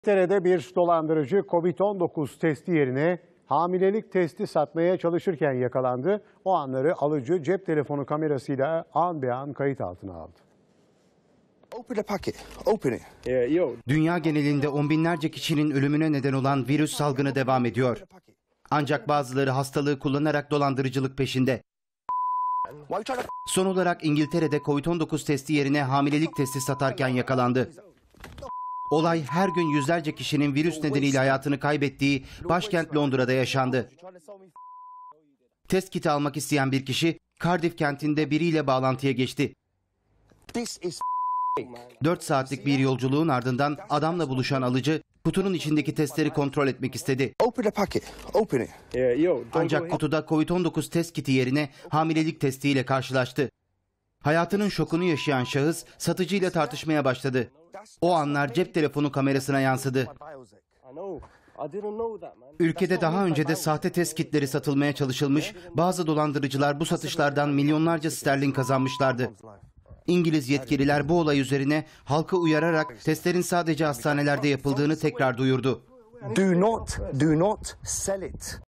İngiltere'de bir dolandırıcı Covid-19 testi yerine hamilelik testi satmaya çalışırken yakalandı. O anları alıcı cep telefonu kamerasıyla an be an kayıt altına aldı. Dünya genelinde on binlerce kişinin ölümüne neden olan virüs salgını devam ediyor. Ancak bazıları hastalığı kullanarak dolandırıcılık peşinde. Son olarak İngiltere'de Covid-19 testi yerine hamilelik testi satarken yakalandı. Olay her gün yüzlerce kişinin virüs nedeniyle hayatını kaybettiği başkent Londra'da yaşandı. Test kiti almak isteyen bir kişi Cardiff kentinde biriyle bağlantıya geçti. 4 saatlik bir yolculuğun ardından adamla buluşan alıcı kutunun içindeki testleri kontrol etmek istedi. Ancak kutuda Covid-19 test kiti yerine hamilelik testiyle karşılaştı. Hayatının şokunu yaşayan şahıs satıcıyla tartışmaya başladı. O anlar cep telefonu kamerasına yansıdı. Ülkede daha önce de sahte test kitleri satılmaya çalışılmış, bazı dolandırıcılar bu satışlardan milyonlarca sterlin kazanmışlardı. İngiliz yetkililer bu olay üzerine halkı uyararak testlerin sadece hastanelerde yapıldığını tekrar duyurdu. Do not sell it.